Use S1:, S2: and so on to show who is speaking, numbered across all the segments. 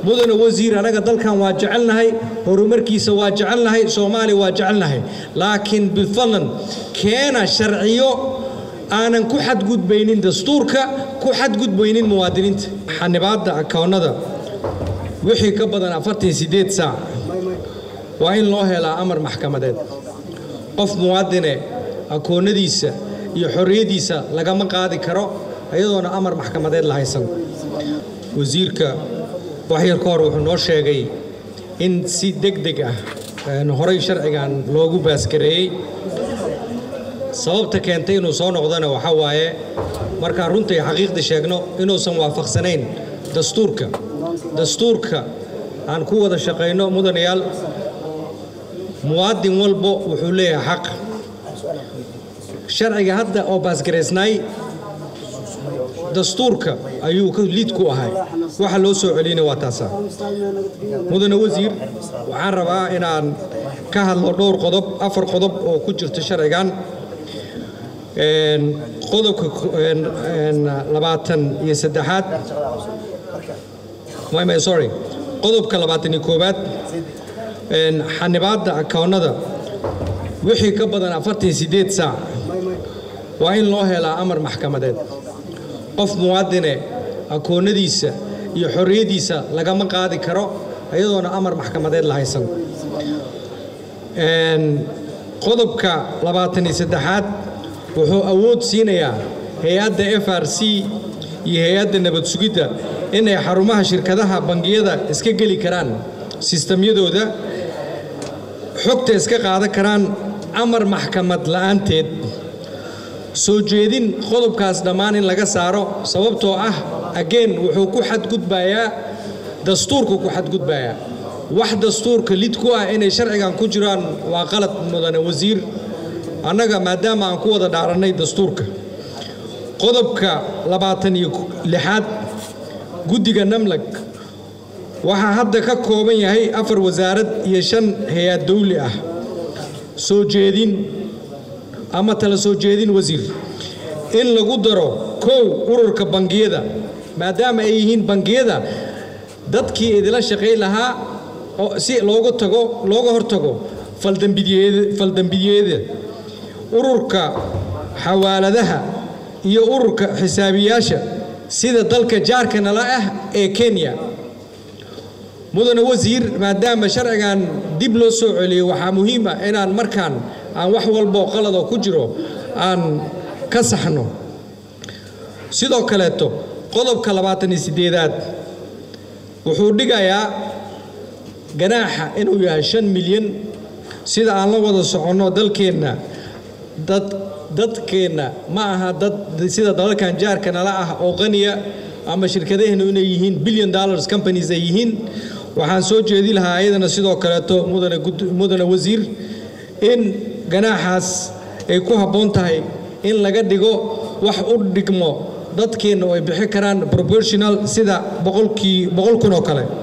S1: مدن وزير أنا قدل كان واجعلنا هاي هرمركيس واجعلنا هاي سومالي واجعلنا هاي لكن بالفضل كان شرعيو أنا كحد جود بينين دستورك كحد جود بينين موادين حنبعد كون هذا وحي كبدنا فرتين سيدات ساعة وإن الله لا أمر محكمة ده قف موادنة أكون ديسة يحرية ديسة لقام قاضي كرو أيضا أمر محكمة ده اللي هيسن وزيرك وحي الكور وحنور شيء إن سيد دق نهري شرعي عن لوجو باسكري sababta keentay inuu soo noqdana waxa waaye marka runtii xaqiiqda sheegno inuu san waafaqsanayn dastuurka aan ku wada shaqeyno mudanayaal muwaadin walbo wuxuu leeyahay xaq sharciga hadda oo baasgareysnay dastuurka ayuu ka liid ku ahay waxa loo soo celinay waa taasa mudane wasiir waxaan rabaa inaan ka hadlo dhowr qodob afar qodob oo ku jirta sharcigan qodobka qodobka 21aad xanibaadda akoonada wixii ka badan 48 saac waa in loo helaa amar maxkamadeed qof muwaadine akoonadiisa iyo xorriyadiisa lagama qaadi karo ayadoona amar maxkamadeed la haysan qodobka 23aad wuxuu awood siinayaa hay'adda FRC iyo hay'adda nabad sugidda inay xarumaha shirkadaha bangiyada iska gali karaan sistemyadooda xogta iska qaadan karaan amar maxkamad la'aanteed soo jeedin qodobkaas dhammaan in laga saaro sababtoo ah again wuxuu ku xadgudbayaa dastuurku ku xadgudbayaa wax dastuurka lid ku ah inay sharcigan ku jiraan waa qalad mudane wasiir annaga maadaama aan ku wada dhaaranay dastuurka qodobka 26aad guddiga namlag waxa hadda ka kooban yahay 4 wasaarad iyo 5 hay'ad dawli ah soo jeedin ama tala soo jeedin wasiir in lagu daro ururka bangiyada maadaama ay yihiin bangiyada dadkii idila shaqeey lahaa oo si looga hortago faldambiyeeda ururka xawaaladaha iyo ururka xisaabiyaasha sida dalka jaarka nala ah ee Kenya mudane wasiir maadaama sharcigan dib loo soo celiyo waxa muhiim ah inaan markaan aan wax walba qalad oo ku jiro aan ka saxno sidoo kale qodobka 28aad wuxuu dhigayaa ganaaxa inuu yahay 5 milyan sida aan la wada socono dalkeena dadkeena ma aha dad sida dalalkan jaarka nala ah oo qaniya ama shirkadaheenu inay yihiin billion dollars companies ay yihiin waxaan soo jeedi lahaa ayadana sidoo kale mudane wasiir in ganaaxaas ay ku habboon tahay in laga dhigo wax u dhigmo dadkeena oo ay bixi karaan proportional sida 100,000 oo kale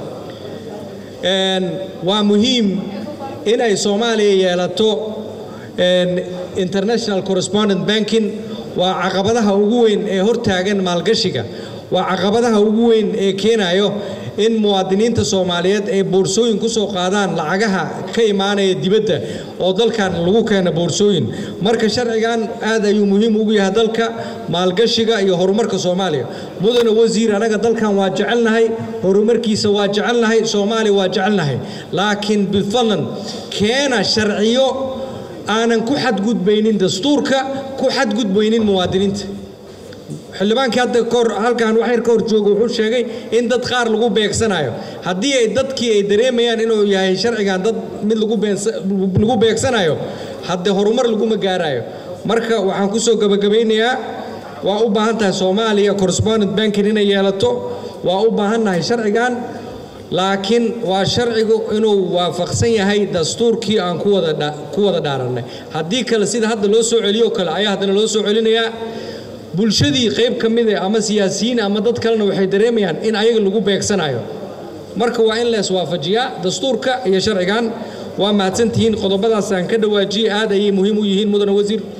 S1: waa muhiim in ay Soomaaliya yeelato international correspondent banking waa caqabadaha ugu weyn ee hortaagan maalgashiga waa caqabadaha ugu weyn ee keenayo in muwaadiniinta Soomaaliyeed ay boorsooyin ku soo qaadaan lacagaha ka imaanaya dibadda oo dalkan lagu keeno boorsooyin marka sharcigan aad ayuu muhiim ugu yahay dalka maalgashiga iyo horumarka Soomaaliya mudane wasiir anaga dalkan waa jecelnahay horumarkiisa waa jecelnahay Soomaaliya waa jecelnahay laakiin bilfadlan keena sharciyo aanan ku xadgudbaynin dastuurka ku xadgudbaynin muwaadiniinta xildhibaankii hadda halkan wax yar ka hor joogo wuxuu sheegay in dad qaar lagu beegsanayo haddii ay dadkii ay dareemayaan inuu yahay sharcigan dad mid lagu beegsanayo hadda horumar laguma gaarayo marka waxaan ku soo gabagabeynayaa waa u baahan tahay Soomaaliya correspondent banking inay yeelato waa u baahannahay sharcigan laakiin waa sharcigu inuu waafaqsan yahay dastuurkii aan ku wada dhaaranay haddii kale sida hadda loo soo celiyo kale ayaa hadana loo soo celinayaa bulshadii qayb ka mid ah ama siyaasiyiin ama dad kalena waxay dareemayaan in ayaga lagu beegsanayo marka waa in la iswaafajiyaa dastuurka iyo sharcigan waa mahadsantihiin qodobadaas aan ka dhawaajiyay aad ayay muhiim u yihiin mudane wasiir